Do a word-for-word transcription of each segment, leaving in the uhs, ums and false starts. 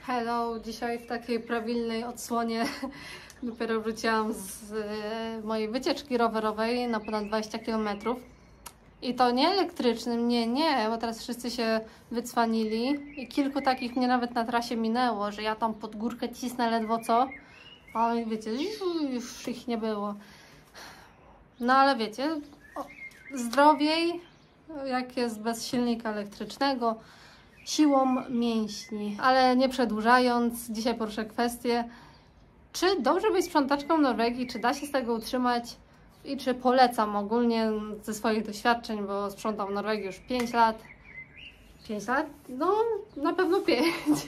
Hello, dzisiaj w takiej prawilnej odsłonie dopiero wróciłam z e, mojej wycieczki rowerowej na ponad dwadzieścia kilometrów. I to nie elektrycznym, nie, nie, bo teraz wszyscy się wycwanili i kilku takich mnie nawet na trasie minęło, że ja tam pod górkę cisnę ledwo co, a wiecie, już ich nie było. No ale wiecie, o, zdrowiej, jak jest bez silnika elektrycznego, siłą mięśni. Ale nie przedłużając, dzisiaj poruszę kwestię, czy dobrze być sprzątaczką w Norwegii, czy da się z tego utrzymać i czy polecam ogólnie ze swoich doświadczeń, bo sprzątam w Norwegii już pięć lat. pięć lat? No, na pewno pięć.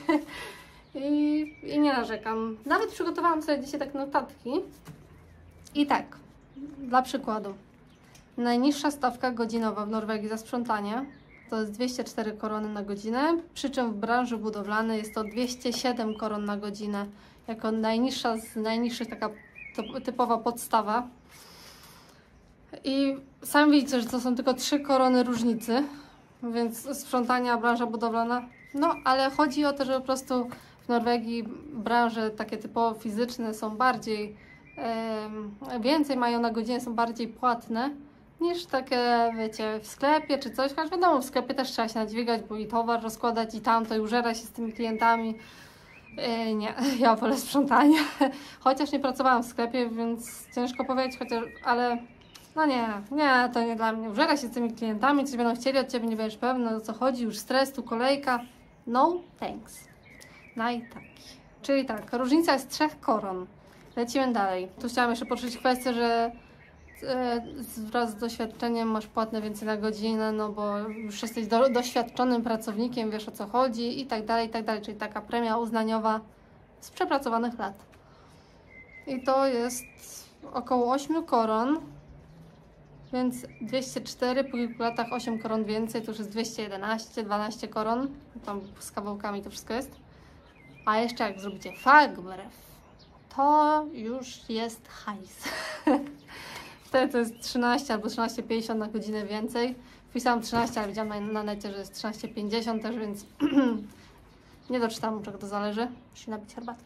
I, I nie narzekam. Nawet przygotowałam sobie dzisiaj tak notatki. I tak, dla przykładu. Najniższa stawka godzinowa w Norwegii za sprzątanie to jest dwieście cztery korony na godzinę, przy czym w branży budowlanej jest to dwieście siedem koron na godzinę. Jako najniższa z najniższych, taka typowa podstawa. I sami widzicie, że to są tylko trzy korony różnicy, więc sprzątania, branża budowlana. No, ale chodzi o to, że po prostu w Norwegii branże takie typowo fizyczne są bardziej, e, więcej mają na godzinę, są bardziej płatne niż takie, wiecie, w sklepie czy coś. Choć wiadomo, w sklepie też trzeba się nadźwigać, bo i towar rozkładać i tamto, i użerać się z tymi klientami. Yy, nie, ja wolę sprzątanie. Chociaż nie pracowałam w sklepie, więc ciężko powiedzieć, chociaż, ale no nie, nie, to nie dla mnie. Użerać się z tymi klientami, coś będą chcieli od Ciebie, nie będziesz pewna, o co chodzi, już stres, tu kolejka. No thanks. No i tak. Czyli tak, różnica jest trzech koron. Lecimy dalej. Tu chciałam jeszcze poruszyć kwestię, że wraz z doświadczeniem masz płatne więcej na godzinę, no bo już jesteś do, doświadczonym pracownikiem, wiesz o co chodzi i tak dalej, i tak dalej, czyli taka premia uznaniowa z przepracowanych lat. I to jest około ośmiu koron, więc dwieście cztery, po kilku latach osiem koron więcej, to już jest dwieście jedenaście, dwanaście koron, tam z kawałkami to wszystko jest. A jeszcze jak zrobicie fagbrew, to już jest hajs. Wtedy to jest trzynaście albo trzynaście pięćdziesiąt na godzinę więcej. Wpisałam trzynaście, ale widziałam na, na necie, że jest trzynaście pięćdziesiąt też, więc nie doczytałam, czego to zależy. Musi napić herbatki.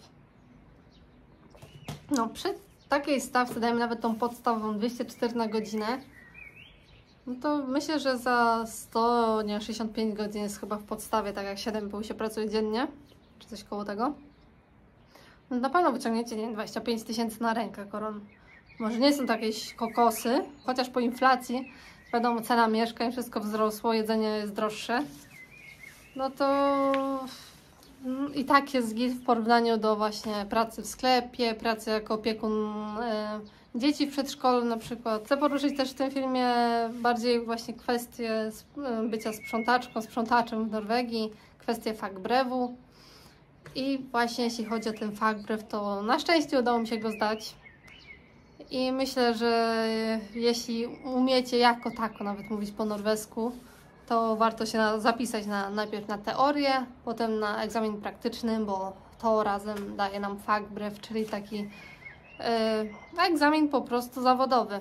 No, przy takiej stawce, dajmy nawet tą podstawową dwieście cztery na godzinę, no to myślę, że za sto, nie, sześćdziesiąt pięć godzin jest chyba w podstawie, tak jak siedem i pół się pracuje dziennie, czy coś koło tego. No na pewno wyciągniecie, nie wiem, dwadzieścia pięć tysięcy na rękę koron. Może nie są to jakieś kokosy, chociaż po inflacji, wiadomo, cena mieszkań, wszystko wzrosło, jedzenie jest droższe. No to i tak jest git w porównaniu do właśnie pracy w sklepie, pracy jako opiekun e, dzieci w przedszkolu na przykład. Chcę poruszyć też w tym filmie bardziej właśnie kwestię bycia sprzątaczką, sprzątaczem w Norwegii, kwestię fagbrewu. I właśnie jeśli chodzi o ten fagbrew, to na szczęście udało mi się go zdać. I myślę, że jeśli umiecie jako tako nawet mówić po norwesku, to warto się na, zapisać na, najpierw na teorię, potem na egzamin praktyczny, bo to razem daje nam fagbrew, czyli taki yy, egzamin po prostu zawodowy.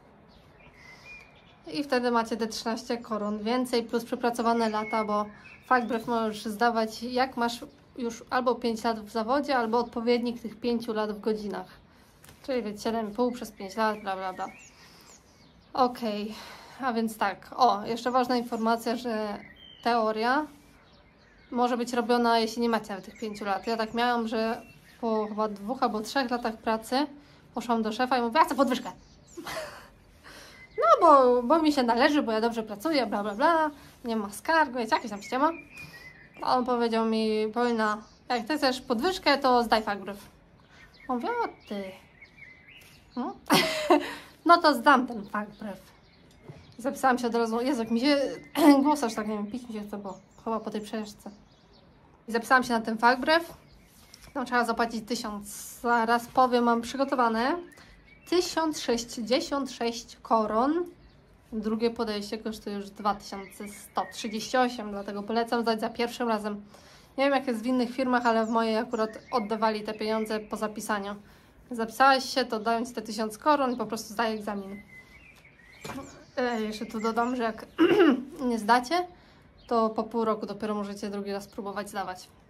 I wtedy macie te trzynaście koron więcej plus przepracowane lata, bo fagbrew możesz zdawać jak masz już albo pięć lat w zawodzie, albo odpowiednik tych pięciu lat w godzinach. Czyli wiecie, siedem i pół przez pięć lat, bla bla bla. Okej, okay. A więc tak. O, jeszcze ważna informacja, że teoria może być robiona, jeśli nie macie nawet tych pięciu lat. Ja tak miałam, że po chyba dwóch albo trzech latach pracy poszłam do szefa i mówię, ja chcę podwyżkę. No, bo, bo mi się należy, bo ja dobrze pracuję, bla bla bla, nie ma skarg, wiecie, jakieś tam ściema. A on powiedział mi, Paulina, jak ty chcesz podwyżkę, to zdaj fagbrew. Mówię, o ty. No, no to zdam ten fagbrew. Zapisałam się od razu, Jezu, jak mi się głos aż tak, nie wiem, pić mi się chce, bo chyba po tej przejeżdżce. Zapisałam się na ten fagbrew. No, trzeba zapłacić tysiąc. Zaraz powiem, mam przygotowane. tysiąc sześćdziesiąt sześć koron. Drugie podejście kosztuje już dwa tysiące sto trzydzieści osiem, dlatego polecam zdać za pierwszym razem. Nie wiem, jak jest w innych firmach, ale w mojej akurat oddawali te pieniądze po zapisaniu. Zapisałaś się, to dają Ci te tysiąc koron i po prostu zdaję egzamin. E, jeszcze tu dodam, że jak nie zdacie, to po pół roku dopiero możecie drugi raz próbować zdawać.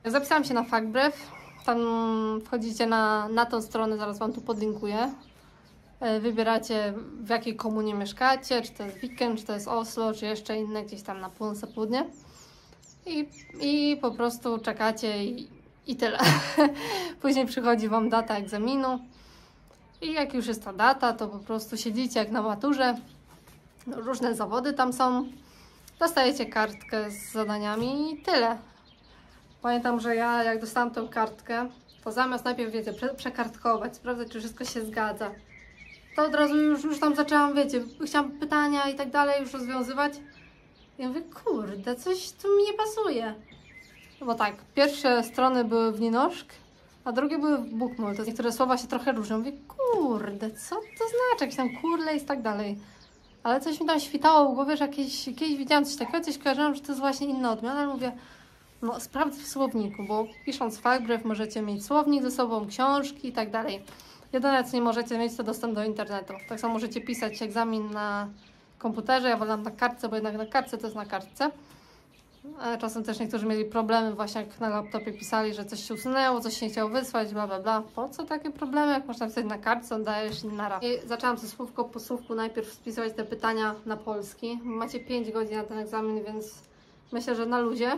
Zapisałam się na FachBrew. Tam wchodzicie na, na tą stronę, zaraz Wam tu podlinkuję. Wybieracie, w jakiej komunie mieszkacie, czy to jest Viken, czy to jest Oslo, czy jeszcze inne gdzieś tam na północ, południe. I, I po prostu czekacie i, i tyle. Później przychodzi Wam data egzaminu. I jak już jest ta data, to po prostu siedzicie jak na maturze. Różne zawody tam są. Dostajecie kartkę z zadaniami i tyle. Pamiętam, że ja jak dostałam tą kartkę, to zamiast najpierw, wiecie, prze przekartkować, sprawdzać, czy wszystko się zgadza, to od razu już, już tam zaczęłam, wiecie, chciałam pytania i tak dalej już rozwiązywać. I mówię, kurde, coś tu mi nie pasuje. No bo tak, pierwsze strony były w Nynorsk, a drugie były w Bokmål. To niektóre słowa się trochę różnią. Mówię, kurde, co to znaczy? Jakieś tam kurle i tak dalej. Ale coś mi tam świtało w głowie, że jakieś, kiedyś widziałam coś takiego, coś kojarzyłam, że to jest właśnie inna odmiana, ale mówię, no sprawdź w słowniku, bo pisząc FachBrew możecie mieć słownik ze sobą, książki i tak dalej. Jedyne, co nie możecie mieć, to dostęp do internetu. Tak samo możecie pisać egzamin na komputerze, ja wolałam na kartce, bo jednak na kartce to jest na kartce. Ale czasem też niektórzy mieli problemy właśnie jak na laptopie pisali, że coś się usunęło, coś się nie chciało wysłać, bla bla bla. Po co takie problemy, jak można pisać na kartce, oddajesz i nara. I zaczęłam ze słówko po słówku najpierw spisywać te pytania na polski. Macie pięć godzin na ten egzamin, więc myślę, że na luzie.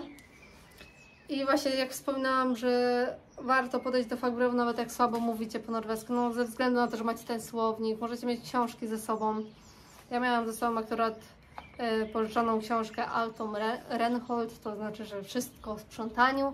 I właśnie jak wspominałam, że warto podejść do FachBrewu, nawet jak słabo mówicie po norwesku, no ze względu na to, że macie ten słownik, możecie mieć książki ze sobą. Ja miałam ze sobą akurat y, pożyczoną książkę Altom Renhold, to znaczy, że wszystko o sprzątaniu.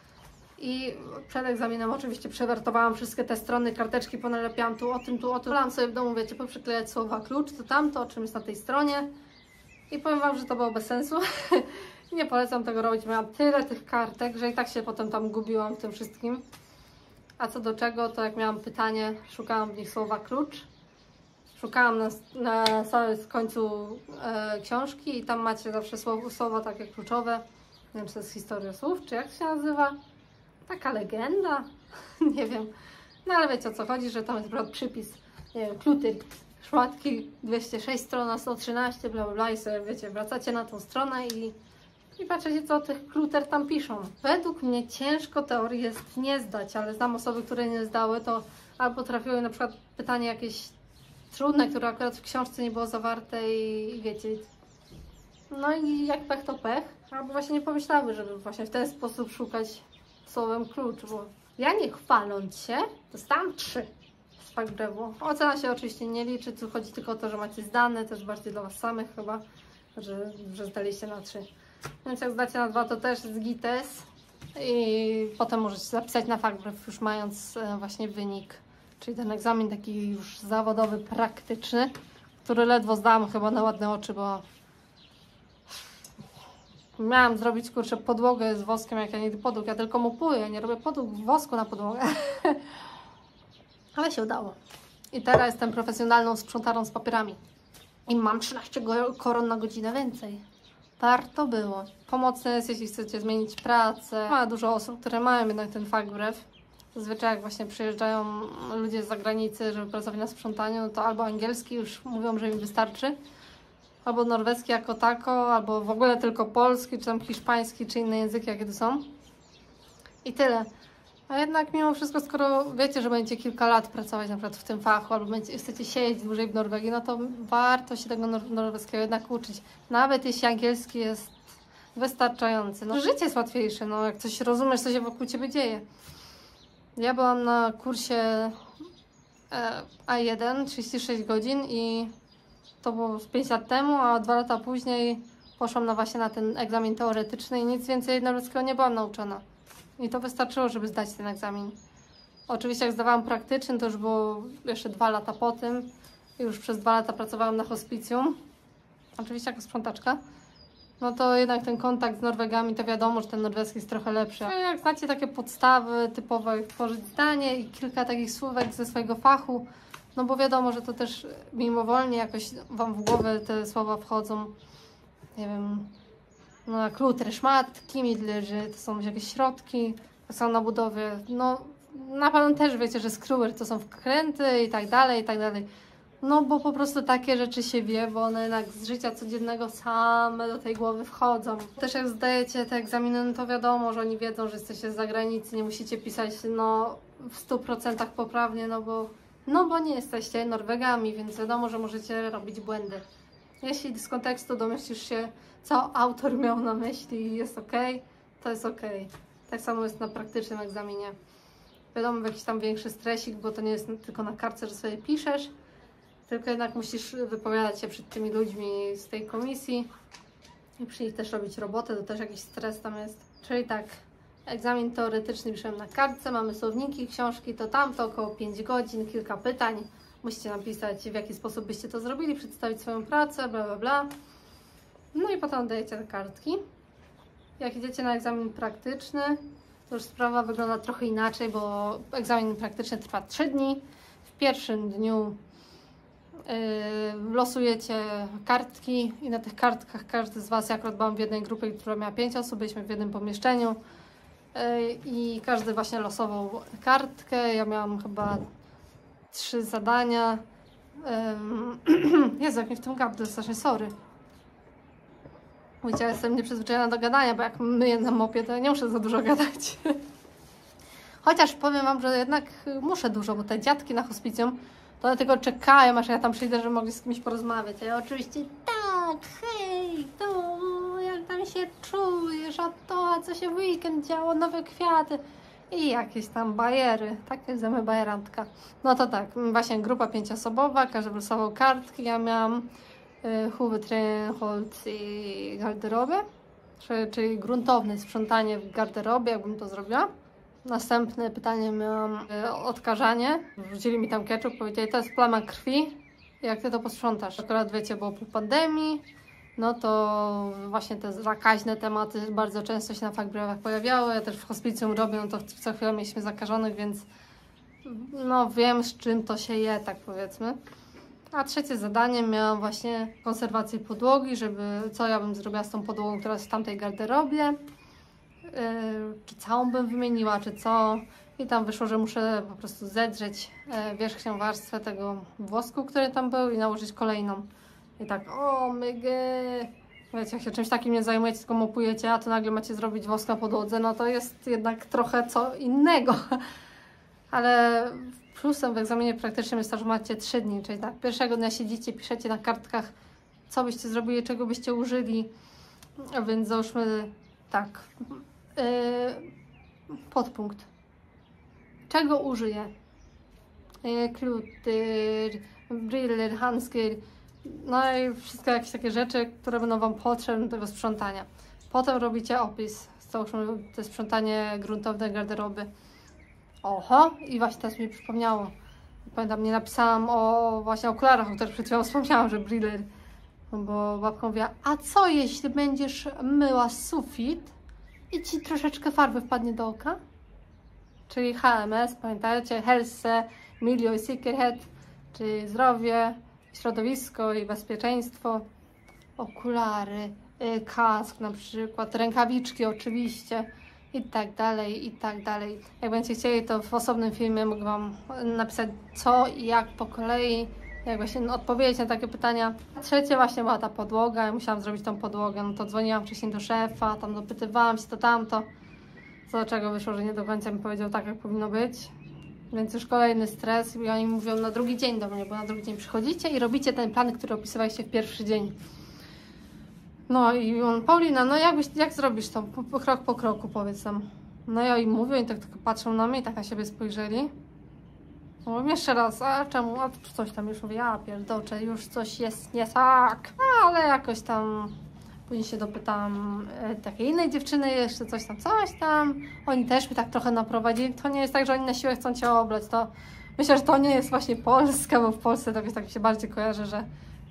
I przed egzaminem oczywiście przewertowałam wszystkie te strony, karteczki ponalepiałam tu o tym, tu o tym. Wolałam sobie w domu, wiecie, poprzyklejać słowa klucz, to tamto, o czym jest na tej stronie. I powiem Wam, że to było bez sensu. Nie polecam tego robić. Miałam tyle tych kartek, że i tak się potem tam gubiłam w tym wszystkim. A co do czego, to jak miałam pytanie, szukałam w nich słowa klucz. Szukałam na, na samym końcu e, książki i tam macie zawsze słowa, słowa takie kluczowe. Nie wiem, czy to jest historia słów, czy jak się nazywa. Taka legenda. Nie wiem. No ale wiecie, o co chodzi, że tam jest naprawdę przypis. Nie wiem, kluty, szmatki, dwieście sześć strona, sto trzynaście, bla bla bla i sobie, wiecie, wracacie na tą stronę i I patrzycie, co tych kluter tam piszą. Według mnie ciężko teorii jest nie zdać, ale znam osoby, które nie zdały, to albo trafiły na przykład pytanie jakieś trudne, które akurat w książce nie było zawarte i, i wiecie. No i jak pech to pech. Albo właśnie nie pomyślały, żeby właśnie w ten sposób szukać słowem klucz, bo ja nie chwaląc się, dostałam trzy z FachBrewu. Ocena się oczywiście nie liczy, tu chodzi tylko o to, że macie zdane, też bardziej dla Was samych chyba, że, że zdaliście na trzy. Więc jak zdacie na dwa, to też jest gites i potem możecie zapisać na FachBrew, już mając właśnie wynik, czyli ten egzamin taki już zawodowy, praktyczny, który ledwo zdałam chyba na ładne oczy, bo miałam zrobić, kurczę, podłogę z woskiem, jak ja nigdy podłóg, ja tylko mopuję, nie robię podłóg w wosku na podłogę. Ale się udało. I teraz jestem profesjonalną sprzątarą z papierami. I mam trzynaście koron na godzinę więcej. Warto było. Pomocne jest, jeśli chcecie zmienić pracę. Ma dużo osób, które mają jednak ten FachBrew. Zazwyczaj jak właśnie przyjeżdżają ludzie z zagranicy, żeby pracować na sprzątaniu, no to albo angielski już mówią, że im wystarczy, albo norweski jako tako, albo w ogóle tylko polski, czy tam hiszpański, czy inne języki, jakie tu są. I tyle. A jednak mimo wszystko, skoro wiecie, że będziecie kilka lat pracować na przykład w tym fachu, albo będziecie, chcecie siedzieć dłużej w Norwegii, no to warto się tego nor norweskiego jednak uczyć. Nawet jeśli angielski jest wystarczający. No, życie jest łatwiejsze, no jak coś rozumiesz, co się wokół Ciebie dzieje. Ja byłam na kursie e, A jeden, trzydzieści sześć godzin i to było pięć lat temu, a dwa lata później poszłam na właśnie na ten egzamin teoretyczny i nic więcej norweskiego nie byłam nauczona. I to wystarczyło, żeby zdać ten egzamin. Oczywiście jak zdawałam praktyczny, to już było jeszcze dwa lata po tym. Już przez dwa lata pracowałam na hospicjum. Oczywiście jako sprzątaczka. No to jednak ten kontakt z Norwegami, to wiadomo, że ten norweski jest trochę lepszy. A jak znacie takie podstawy typowe, jak tworzyć zdanie i kilka takich słówek ze swojego fachu, no bo wiadomo, że to też mimowolnie jakoś Wam w głowę te słowa wchodzą. Nie wiem... No, kluter, szmatki, midlerzy, to są jakieś środki, to są na budowie. No, na pewno też wiecie, że skruer to są wkręty i tak dalej, i tak dalej. No bo po prostu takie rzeczy się wie, bo one jednak z życia codziennego same do tej głowy wchodzą. Też jak zdajecie te egzaminy, no to wiadomo, że oni wiedzą, że jesteście z zagranicy, nie musicie pisać no w stu procentach poprawnie, no bo, no bo nie jesteście Norwegami, więc wiadomo, że możecie robić błędy. Jeśli z kontekstu domyślisz się, co autor miał na myśli i jest ok, to jest ok. Tak samo jest na praktycznym egzaminie. Wiadomo, w jakiś tam większy stresik, bo to nie jest tylko na kartce, że sobie piszesz, tylko jednak musisz wypowiadać się przed tymi ludźmi z tej komisji i przy nich też robić robotę, to też jakiś stres tam jest. Czyli tak, egzamin teoretyczny piszemy na kartce, mamy słowniki, książki, to tamto, około pięć godzin, kilka pytań. Musicie napisać, w jaki sposób byście to zrobili, przedstawić swoją pracę, bla bla bla. No i potem oddajecie te kartki. Jak idziecie na egzamin praktyczny, to już sprawa wygląda trochę inaczej, bo egzamin praktyczny trwa trzy dni. W pierwszym dniu Yy, losujecie kartki i na tych kartkach każdy z Was, ja akurat byłam w jednej grupie, która miała pięć osób, byliśmy w jednym pomieszczeniu yy, i każdy właśnie losował kartkę. Ja miałam chyba trzy zadania. Yy, Jezu, jak mi w tym gapie, strasznie sorry. Wiecie, ja jestem nieprzyzwyczajona do gadania, bo jak myję na mopie, to ja nie muszę za dużo gadać. Chociaż powiem Wam, że jednak muszę dużo, bo te dziadki na hospicjum to dlatego czekają, aż ja tam przyjdę, żeby mogli z kimś porozmawiać. A ja oczywiście tak, hej, to jak tam się czujesz, a to, a co się w weekend działo, nowe kwiaty i jakieś tam bajery. Tak jest zamy bajerantka. No to tak, właśnie grupa pięcioosobowa, każdy wylosował kartki, ja miałam y, Huvudtränholz i garderobę, czyli, czyli gruntowne sprzątanie w garderobie, jakbym to zrobiła. Następne pytanie miałam y, odkażanie. Wrzucili mi tam ketchup, powiedzieli, to jest plama krwi, jak ty to posprzątasz? Akurat wiecie, było po pandemii, no to właśnie te zakaźne tematy bardzo często się na fakbrewach pojawiały. Ja też w hospicjum robię, no to co chwilę mieliśmy zakażonych, więc no wiem, z czym to się je, tak powiedzmy. A trzecie zadanie miałam właśnie konserwację podłogi, żeby co ja bym zrobiła z tą podłogą, która jest w tamtej garderobie. Yy, czy całą bym wymieniła, czy co. I tam wyszło, że muszę po prostu zedrzeć yy, wierzchnią warstwę tego włosku, który tam był i nałożyć kolejną. I tak, o mygę. Wiecie, jak się czymś takim nie zajmujecie, tylko mopujecie, a to nagle macie zrobić wosk na podłodze, no to jest jednak trochę co innego. Ale plusem w egzaminie praktycznym jest to, że macie trzy dni, czyli tak, pierwszego dnia siedzicie, piszecie na kartkach, co byście zrobili, czego byście użyli. A więc załóżmy tak. Yy, podpunkt. Czego użyję? Yy, kluter, briller, handsker, no i wszystkie jakieś takie rzeczy, które będą Wam potrzebne do tego sprzątania. Potem robicie opis, załóżmy to sprzątanie gruntowne garderoby. Oho, i właśnie teraz mi przypomniało. Pamiętam, nie napisałam o właśnie okularach, o których przed chwilą wspomniałam, że briller. Bo babka mówiła, a co jeśli będziesz myła sufit i Ci troszeczkę farby wpadnie do oka? Czyli H M S, pamiętajcie, Helse, Milio i Sikkerhet, czyli zdrowie, środowisko i bezpieczeństwo, okulary, kask na przykład, rękawiczki oczywiście i tak dalej, i tak dalej. Jak będziecie chcieli, to w osobnym filmie mogę Wam napisać co i jak po kolei, jak właśnie odpowiedzieć na takie pytania. Trzecie właśnie była ta podłoga, ja musiałam zrobić tą podłogę, no to dzwoniłam wcześniej do szefa, tam dopytywałam się to tamto, co do czego wyszło, że nie do końca mi powiedział tak, jak powinno być. Więc już kolejny stres i oni mówią na drugi dzień do mnie, bo na drugi dzień przychodzicie i robicie ten plan, który opisywaliście w pierwszy dzień. No i on, Paulina, no jak, byś, jak zrobisz to? Po, po krok po kroku, powiedz nam. No ja im mówię i tak tylko patrzą na mnie i tak na siebie spojrzeli. Mówię jeszcze raz, a czemu? A coś tam już mówię, ja pierdolę, już coś jest nie tak. Ale jakoś tam później się dopytałam e, takiej innej dziewczyny, jeszcze coś tam, coś tam. Oni też mi tak trochę naprowadzili. To nie jest tak, że oni na siłę chcą Cię oblać. To myślę, że to nie jest właśnie Polska, bo w Polsce to tak mi się bardziej kojarzy, że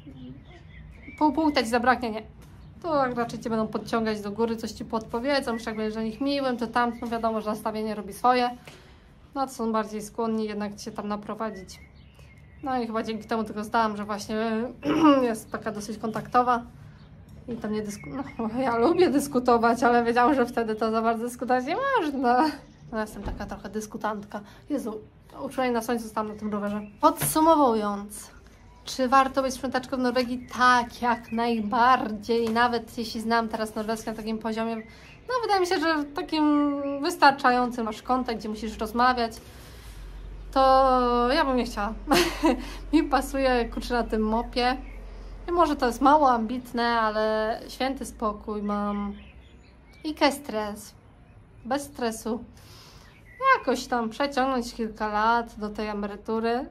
pół pół Ci zabraknie, nie. To raczej Cię będą podciągać do góry, coś Ci podpowiedzą, że jak będziesz dla nich miłym, to tam, no wiadomo, że nastawienie robi swoje. No to są bardziej skłonni jednak Cię tam naprowadzić. No i chyba dzięki temu tylko zdałam, że właśnie jest taka dosyć kontaktowa. I tam nie dysku... No, ja lubię dyskutować, ale wiedziałam, że wtedy to za bardzo dyskutować nie można. No, jestem taka trochę dyskutantka. Jezu, uczulenie na słońcu stałam na tym rowerze. Podsumowując, Czy warto być sprzątaczką w Norwegii? Tak, jak najbardziej. Nawet jeśli znam teraz norweski na takim poziomie, no wydaje mi się, że takim wystarczającym masz kontakt, gdzie musisz rozmawiać, to ja bym nie chciała. Mi pasuje kurczę na tym mopie. I może to jest mało ambitne, ale święty spokój mam. I ke stres. Bez stresu. Jakoś tam przeciągnąć kilka lat do tej emerytury.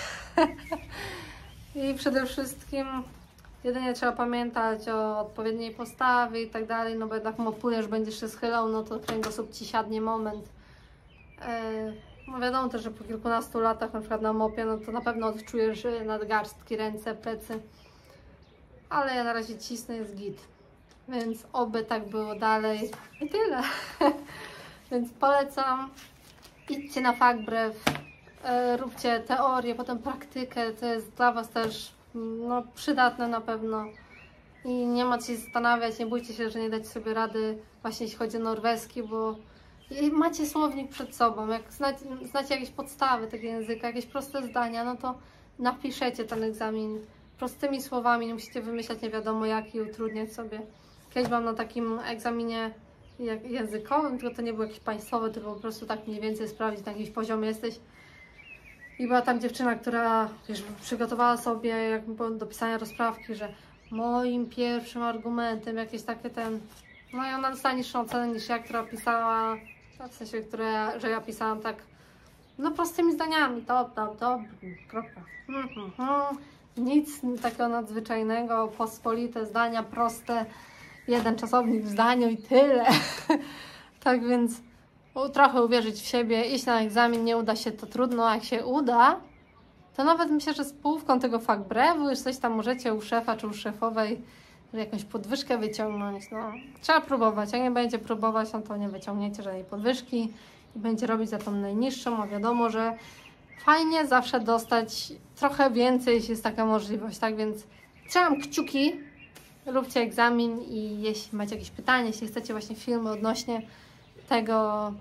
I przede wszystkim jedynie trzeba pamiętać o odpowiedniej postawie i tak dalej, no bo jednak mopujesz, będziesz się schylał, no to kręgosłup ci siadnie moment. Yy, no wiadomo też, że po kilkunastu latach na przykład na mopie, no to na pewno odczujesz nadgarstki, ręce, plecy. Ale ja na razie cisnę, jest git. Więc oby tak było dalej. I tyle. Więc polecam. Idźcie na Fagbrew. E, róbcie teorię, potem praktykę. To jest dla Was też no, przydatne na pewno. I nie ma się zastanawiać, nie bójcie się, że nie dacie sobie rady właśnie jeśli chodzi o norweski, bo macie słownik przed sobą. Jak znacie, znacie jakieś podstawy tego języka, jakieś proste zdania, no to napiszecie ten egzamin prostymi słowami, nie musicie wymyślać nie wiadomo jak i utrudniać sobie. Kiedyś byłam na takim egzaminie językowym, tylko to nie był jakiś państwowy, tylko po prostu tak mniej więcej sprawdzić, na jakimś poziomie jesteś. I była tam dziewczyna, która wiesz, przygotowała sobie jakby do pisania rozprawki, że moim pierwszym argumentem jakieś takie ten... No i ona dostała niższą ocenę niż ja, która pisała, w sensie, które, że ja pisałam tak no prostymi zdaniami, top, top, top, kropka. Hmm, hmm, hmm. Nic takiego nadzwyczajnego, pospolite zdania, proste, jeden czasownik w zdaniu i tyle. Tak więc trochę uwierzyć w siebie, iść na egzamin, nie uda się, to trudno, a jak się uda, to nawet myślę, że z połówką tego Fagbrewu już coś tam możecie u szefa czy u szefowej jakąś podwyżkę wyciągnąć. No, trzeba próbować, jak nie będzie próbować, no to nie wyciągniecie żadnej podwyżki i będzie robić za tą najniższą, a wiadomo, że fajnie zawsze dostać trochę więcej, jeśli jest taka możliwość, tak więc trzymam kciuki, róbcie egzamin i jeśli macie jakieś pytania, jeśli chcecie właśnie filmy odnośnie tego,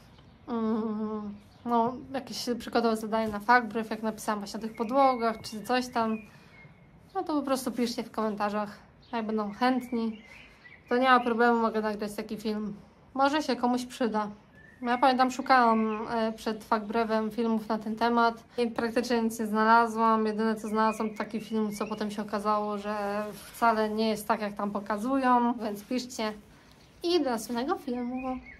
um, no jakieś przykładowe zadanie na Fagbrew, jak napisałam właśnie o tych podłogach, czy coś tam, no to po prostu piszcie w komentarzach, jak będą chętni, to nie ma problemu, mogę nagrać taki film, może się komuś przyda. Ja pamiętam, szukałam przed Fagbrewem filmów na ten temat i praktycznie nic nie znalazłam. Jedyne co znalazłam to taki film, co potem się okazało, że wcale nie jest tak jak tam pokazują, więc piszcie i do następnego filmu.